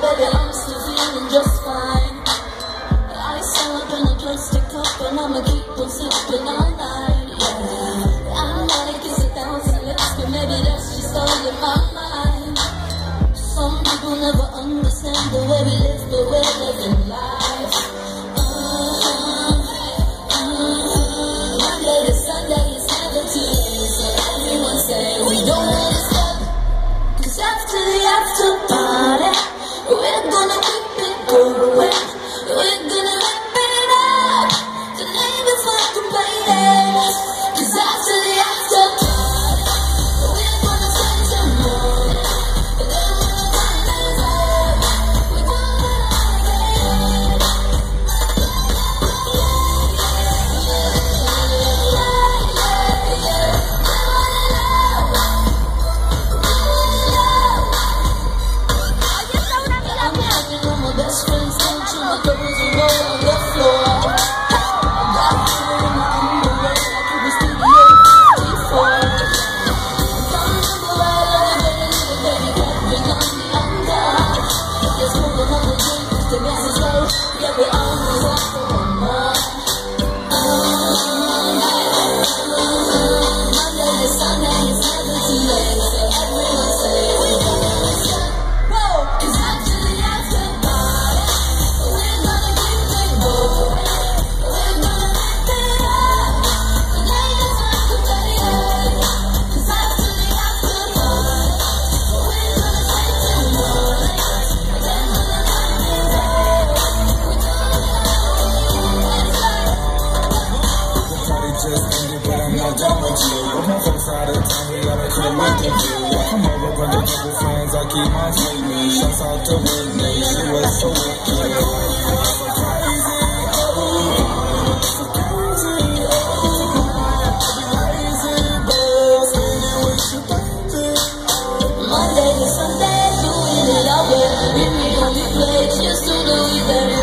baby, I'm still feeling just fine. Ice up in a plastic cup, and I'ma keep on sipping all night, yeah. I might kiss 1,000 lips, but maybe that's just all in my mind. Some people never understand the way we live, but we're living life. Monday to Sunday is never too late, so everyone say we don't wanna stop. 'Cause after the after party, we're gonna keep it going. We're gonna rip it up. The neighbors won't complain. 'Cause after the after party, we're gonna spend some money. But then when the Monday's up, we do it all again. I'm hanging with my best friends, don't you? My girls are all on the floor. Got her in my underwear like it was Studio 54. Don't remember right on the baby, little baby, clapping on the under. Let's move another drink, 'cause the gas is low. Yeah, we almost have for one more. Monday to Sunday is never too late, so everyone say we don't stop. 'Cause after the after party, we're gonna keep it going. We're gonna rip it up. The neighbors won't complain. 'Cause after the after party, we're gonna spend some money. But then when the Monday's up, we do it all again. The party just ended, but I'm not done with you. With my folks out of town, we gotta come with the view. Come over, bring a couple friends, I keep my sweetness. Shouts out to Whitney, she was so wicked. Monday to Sunday, doing it all good. We make 100 plays just to know we better.